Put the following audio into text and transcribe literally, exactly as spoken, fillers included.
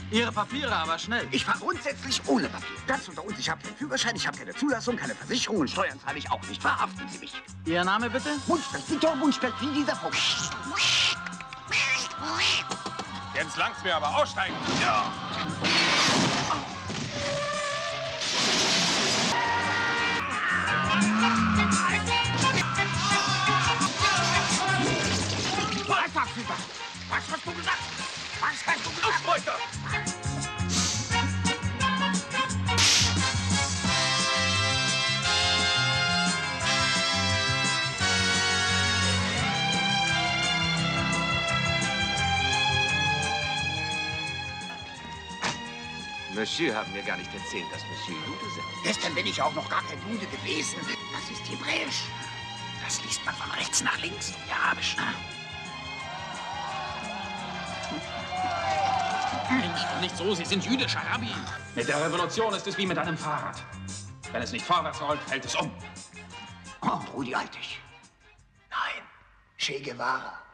Ihre Papiere aber schnell. Ich fahre grundsätzlich ohne Papier. Das unter uns, ich habe keinen Führerschein, ich habe keine Zulassung, keine Versicherung und Steuern zahle ich auch nicht. Verhaften Sie mich. Ihr Name bitte? Mundsberg, Viktor Mundsberg, wie dieser Vogel. Jetzt langt's mir aber aussteigen. Ja. Was sagst du da? Was hast du gesagt? Was hast du gesagt? Weiter! Monsieur haben mir gar nicht erzählt, dass Monsieur Jude sind. Gestern bin ich auch noch gar kein Jude gewesen. Das ist Hebräisch. Das liest man von rechts nach links. Arabisch, ne? Nicht, nicht so, Sie sind jüdischer Rabbi. Mit der Revolution ist es wie mit einem Fahrrad. Wenn es nicht vorwärts rollt, fällt es um. Oh, Rudi Altig. Nein, Che Guevara.